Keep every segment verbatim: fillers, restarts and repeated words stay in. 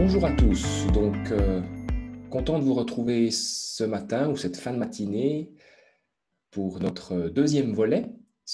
Bonjour à tous, donc euh, content de vous retrouver ce matin ou cette fin de matinée pour notre deuxième volet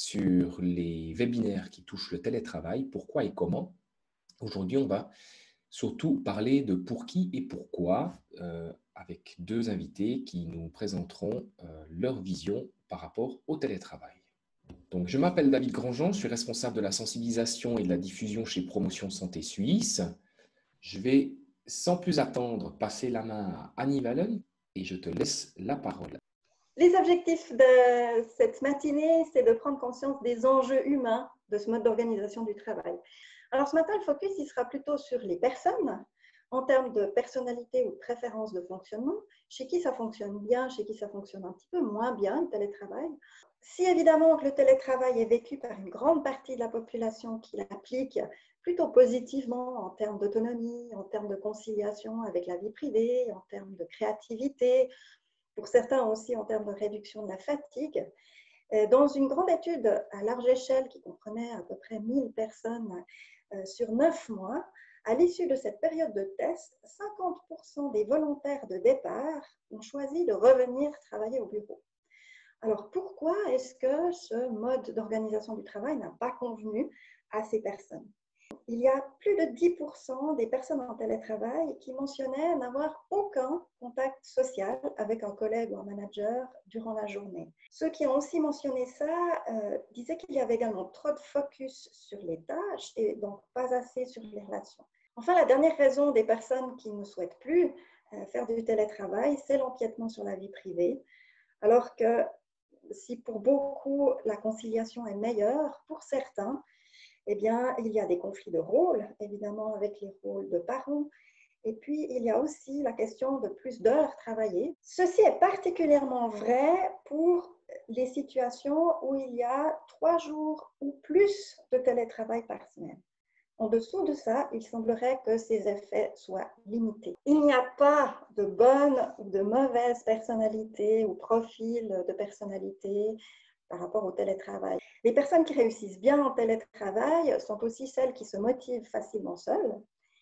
sur les webinaires qui touchent le télétravail, pourquoi et comment. Aujourd'hui, on va surtout parler de pour qui et pourquoi euh, avec deux invités qui nous présenteront euh, leur vision par rapport au télétravail. Donc, je m'appelle David Grandjean, je suis responsable de la sensibilisation et de la diffusion chez Promotion Santé Suisse. Je vais sans plus attendre passer la main à Annie Wallen et je te laisse la parole. Les objectifs de cette matinée, c'est de prendre conscience des enjeux humains de ce mode d'organisation du travail. Alors ce matin, le focus il sera plutôt sur les personnes, en termes de personnalité ou de préférence de fonctionnement, chez qui ça fonctionne bien, chez qui ça fonctionne un petit peu moins bien, le télétravail. Si évidemment que le télétravail est vécu par une grande partie de la population qui l'applique plutôt positivement en termes d'autonomie, en termes de conciliation avec la vie privée, en termes de créativité, pour certains aussi en termes de réduction de la fatigue. Dans une grande étude à large échelle qui comprenait à peu près mille personnes sur neuf mois, à l'issue de cette période de test, cinquante pour cent des volontaires de départ ont choisi de revenir travailler au bureau. Alors pourquoi est-ce que ce mode d'organisation du travail n'a pas convenu à ces personnes ? Il y a plus de dix pour cent des personnes en télétravail qui mentionnaient n'avoir aucun contact social avec un collègue ou un manager durant la journée. Ceux qui ont aussi mentionné ça euh, disaient qu'il y avait également trop de focus sur les tâches et donc pas assez sur les relations. Enfin, la dernière raison des personnes qui ne souhaitent plus euh, faire du télétravail, c'est l'empiètement sur la vie privée, alors que si pour beaucoup la conciliation est meilleure, pour certains, eh bien, il y a des conflits de rôles, évidemment avec les rôles de parents. Et puis, il y a aussi la question de plus d'heures travaillées. Ceci est particulièrement vrai pour les situations où il y a trois jours ou plus de télétravail par semaine. En dessous de ça, il semblerait que ces effets soient limités. Il n'y a pas de bonne ou de mauvaise personnalité ou profil de personnalité par rapport au télétravail. Les personnes qui réussissent bien en télétravail sont aussi celles qui se motivent facilement seules.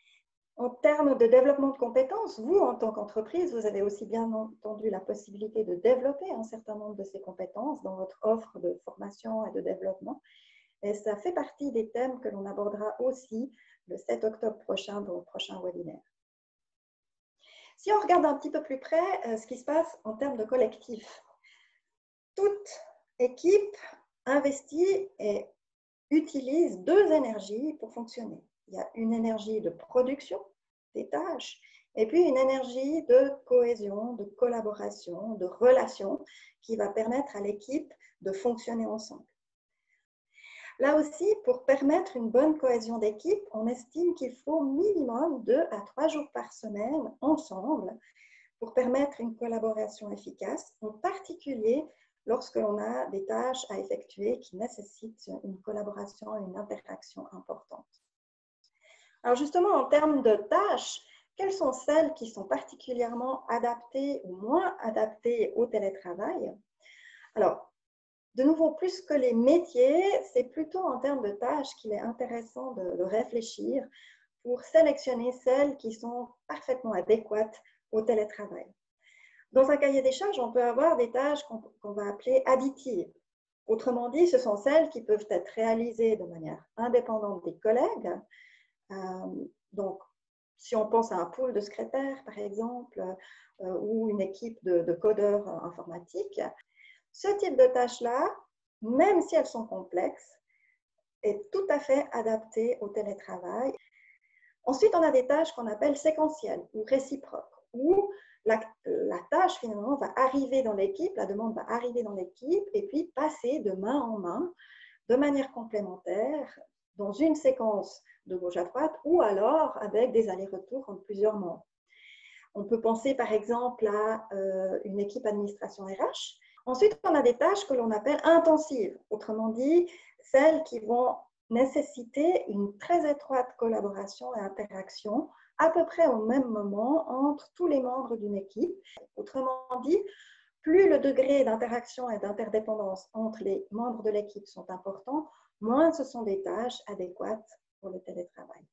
En termes de développement de compétences, vous, en tant qu'entreprise, vous avez aussi bien entendu la possibilité de développer un certain nombre de ces compétences dans votre offre de formation et de développement. Et ça fait partie des thèmes que l'on abordera aussi le sept octobre prochain dans le prochain webinaire. Si on regarde un petit peu plus près ce qui se passe en termes de collectif, toute équipe investit et utilise deux énergies pour fonctionner. Il y a une énergie de production des tâches et puis une énergie de cohésion, de collaboration, de relation qui va permettre à l'équipe de fonctionner ensemble. Là aussi, pour permettre une bonne cohésion d'équipe, on estime qu'il faut minimum deux à trois jours par semaine ensemble pour permettre une collaboration efficace, en particulier lorsque l'on a des tâches à effectuer qui nécessitent une collaboration et une interaction importante. Alors justement, en termes de tâches, quelles sont celles qui sont particulièrement adaptées ou moins adaptées au télétravail? Alors, de nouveau, plus que les métiers, c'est plutôt en termes de tâches qu'il est intéressant de, de réfléchir pour sélectionner celles qui sont parfaitement adéquates au télétravail. Dans un cahier des charges, on peut avoir des tâches qu'on qu'on va appeler additives. Autrement dit, ce sont celles qui peuvent être réalisées de manière indépendante des collègues. Euh, donc, si on pense à un pool de secrétaires, par exemple, euh, ou une équipe de, de codeurs informatiques, ce type de tâches-là, même si elles sont complexes, est tout à fait adapté au télétravail. Ensuite, on a des tâches qu'on appelle séquentielles ou réciproques, où la, la tâche finalement va arriver dans l'équipe, la demande va arriver dans l'équipe et puis passer de main en main, de manière complémentaire, dans une séquence de gauche à droite ou alors avec des allers-retours entre plusieurs membres. On peut penser par exemple à euh, une équipe administration R H. Ensuite, on a des tâches que l'on appelle intensives, autrement dit, celles qui vont nécessiter une très étroite collaboration et interaction à peu près au même moment entre tous les membres d'une équipe. Autrement dit, plus le degré d'interaction et d'interdépendance entre les membres de l'équipe sont importants, moins ce sont des tâches adéquates pour le télétravail.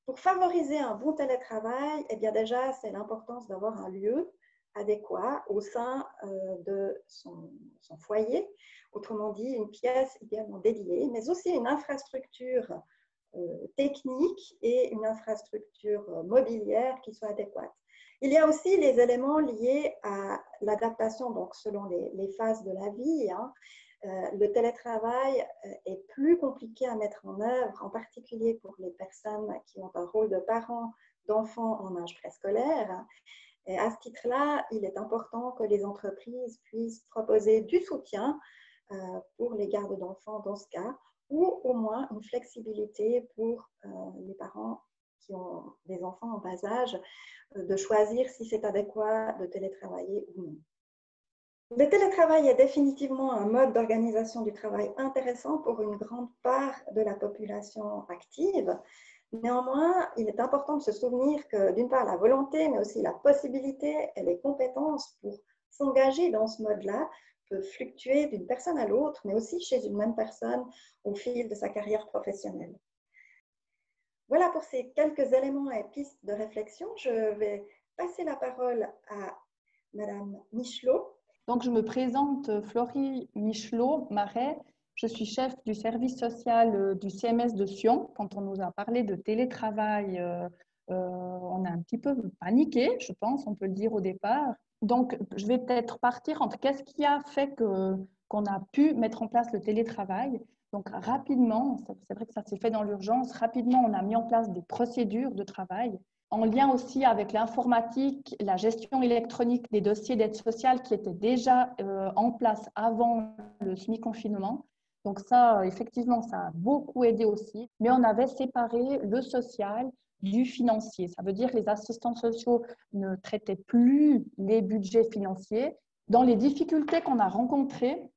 Pour favoriser un bon télétravail, eh bien déjà, c'est l'importance d'avoir un lieu adéquat au sein euh, de son, son foyer, autrement dit une pièce idéalement dédiée, mais aussi une infrastructure euh, technique et une infrastructure euh, mobilière qui soit adéquate. Il y a aussi les éléments liés à l'adaptation, donc selon les, les phases de la vie. Hein. Euh, le télétravail est plus compliqué à mettre en œuvre, en particulier pour les personnes qui ont un rôle de parents d'enfants en âge préscolaire. Et à ce titre-là, il est important que les entreprises puissent proposer du soutien euh, pour les gardes d'enfants dans ce cas, ou au moins une flexibilité pour euh, les parents qui ont des enfants en bas âge, euh, de choisir si c'est adéquat de télétravailler ou non. Le télétravail est définitivement un mode d'organisation du travail intéressant pour une grande part de la population active. Néanmoins, il est important de se souvenir que d'une part la volonté, mais aussi la possibilité et les compétences pour s'engager dans ce mode-là peuvent fluctuer d'une personne à l'autre, mais aussi chez une même personne au fil de sa carrière professionnelle. Voilà pour ces quelques éléments et pistes de réflexion. Je vais passer la parole à Madame Michelot. Donc, je me présente, Florie Michelot-Marais. Je suis chef du service social du C M S de Sion. Quand on nous a parlé de télétravail, euh, euh, on a un petit peu paniqué, je pense, on peut le dire au départ. Donc, je vais peut-être partir entre qu'est-ce qui a fait que, qu'on a pu mettre en place le télétravail. Donc, rapidement, c'est vrai que ça s'est fait dans l'urgence, rapidement, on a mis en place des procédures de travail en lien aussi avec l'informatique, la gestion électronique des dossiers d'aide sociale qui étaient déjà euh, en place avant le semi-confinement. Donc ça, effectivement, ça a beaucoup aidé aussi. Mais on avait séparé le social du financier. Ça veut dire que les assistants sociaux ne traitaient plus les budgets financiers. Dans les difficultés qu'on a rencontrées,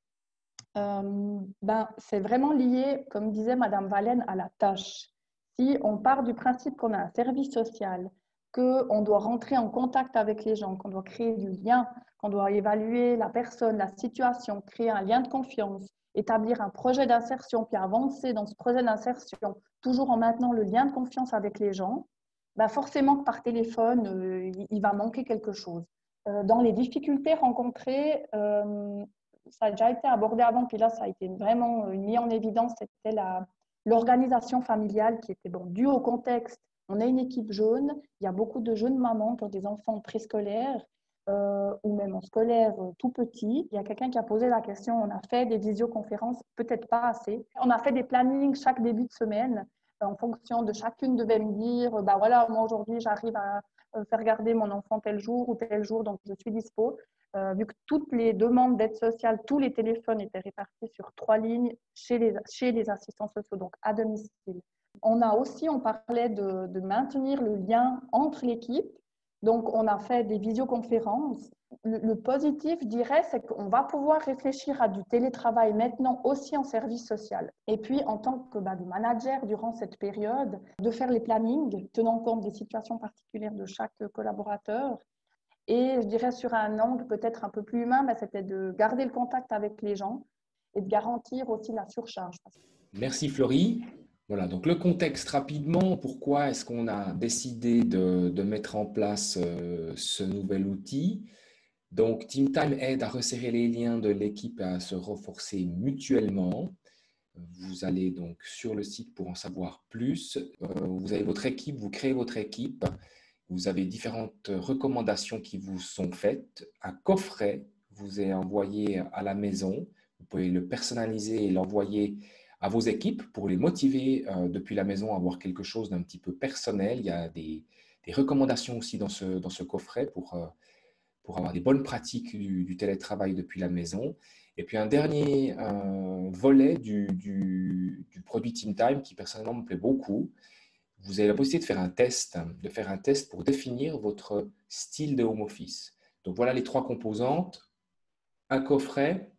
euh, ben, c'est vraiment lié, comme disait Madame Valène, à la tâche. Si on part du principe qu'on a un service social, qu'on doit rentrer en contact avec les gens, qu'on doit créer du lien, qu'on doit évaluer la personne, la situation, créer un lien de confiance, établir un projet d'insertion, puis avancer dans ce projet d'insertion, toujours en maintenant le lien de confiance avec les gens, ben forcément que par téléphone, euh, il va manquer quelque chose. Euh, dans les difficultés rencontrées, euh, ça a déjà été abordé avant, puis là, ça a été vraiment mis en évidence, c'était la, l'organisation familiale qui était bon, due au contexte. On a une équipe jeune, il y a beaucoup de jeunes mamans qui ont des enfants préscolaires euh, ou même en scolaire euh, tout petit. Il y a quelqu'un qui a posé la question, on a fait des visioconférences, peut-être pas assez. On a fait des plannings chaque début de semaine en fonction de chacune devait me dire, bah voilà, moi aujourd'hui j'arrive à faire garder mon enfant tel jour ou tel jour, donc je suis dispo. Euh, vu que toutes les demandes d'aide sociale, tous les téléphones étaient répartis sur trois lignes chez les, chez les assistants sociaux, donc à domicile. On a aussi, on parlait de, de maintenir le lien entre l'équipe. Donc, on a fait des visioconférences. Le, le positif, je dirais, c'est qu'on va pouvoir réfléchir à du télétravail maintenant aussi en service social. Et puis, en tant que bah, manager durant cette période, de faire les plannings, tenant compte des situations particulières de chaque collaborateur. Et je dirais sur un angle peut-être un peu plus humain, bah, c'était de garder le contact avec les gens et de garantir aussi la surcharge. Merci Florie. Voilà, donc le contexte rapidement, pourquoi est-ce qu'on a décidé de, de mettre en place euh, ce nouvel outil? Donc, Team Time aide à resserrer les liens de l'équipe et à se renforcer mutuellement. Vous allez donc sur le site pour en savoir plus. Euh, vous avez votre équipe, vous créez votre équipe. Vous avez différentes recommandations qui vous sont faites. Un coffret vous est envoyé à la maison. Vous pouvez le personnaliser et l'envoyer à vos équipes pour les motiver euh, depuis la maison à avoir quelque chose d'un petit peu personnel. Il y a des, des recommandations aussi dans ce, dans ce coffret pour, euh, pour avoir des bonnes pratiques du, du télétravail depuis la maison. Et puis un dernier euh, volet du, du, du produit Team Time qui personnellement me plaît beaucoup. Vous avez la possibilité de faire un test, de faire un test pour définir votre style de home office. Donc voilà les trois composantes, un coffret,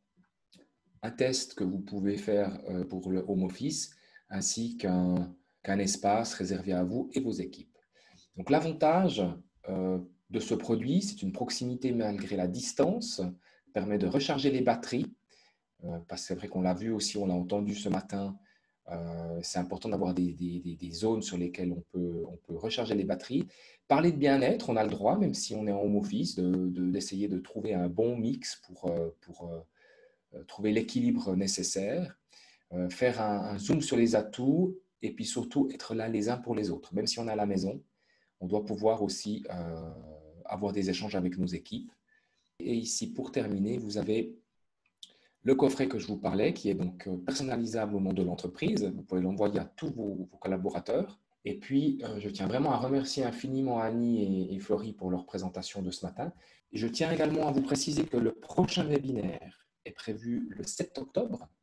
un test que vous pouvez faire pour le home office, ainsi qu'un qu'un espace réservé à vous et vos équipes. Donc l'avantage euh, de ce produit, c'est une proximité malgré la distance, permet de recharger les batteries, euh, parce que c'est vrai qu'on l'a vu aussi, on l'a entendu ce matin, Euh, c'est important d'avoir des, des, des, des zones sur lesquelles on peut, on peut recharger les batteries. Parler de bien-être, on a le droit, même si on est en home office, de, de, d'essayer de trouver un bon mix pour, euh, pour euh, trouver l'équilibre nécessaire, euh, faire un, un zoom sur les atouts et puis surtout être là les uns pour les autres. Même si on est à la maison, on doit pouvoir aussi euh, avoir des échanges avec nos équipes. Et ici, pour terminer, vous avez le coffret que je vous parlais, qui est donc personnalisable au nom de l'entreprise. Vous pouvez l'envoyer à tous vos, vos collaborateurs. Et puis, euh, je tiens vraiment à remercier infiniment Annie et, et Florie pour leur présentation de ce matin. Et je tiens également à vous préciser que le prochain webinaire est prévu le sept octobre.